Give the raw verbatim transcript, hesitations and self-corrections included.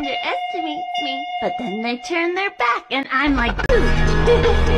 underestimates me, but then they turn their back and I'm like, boo!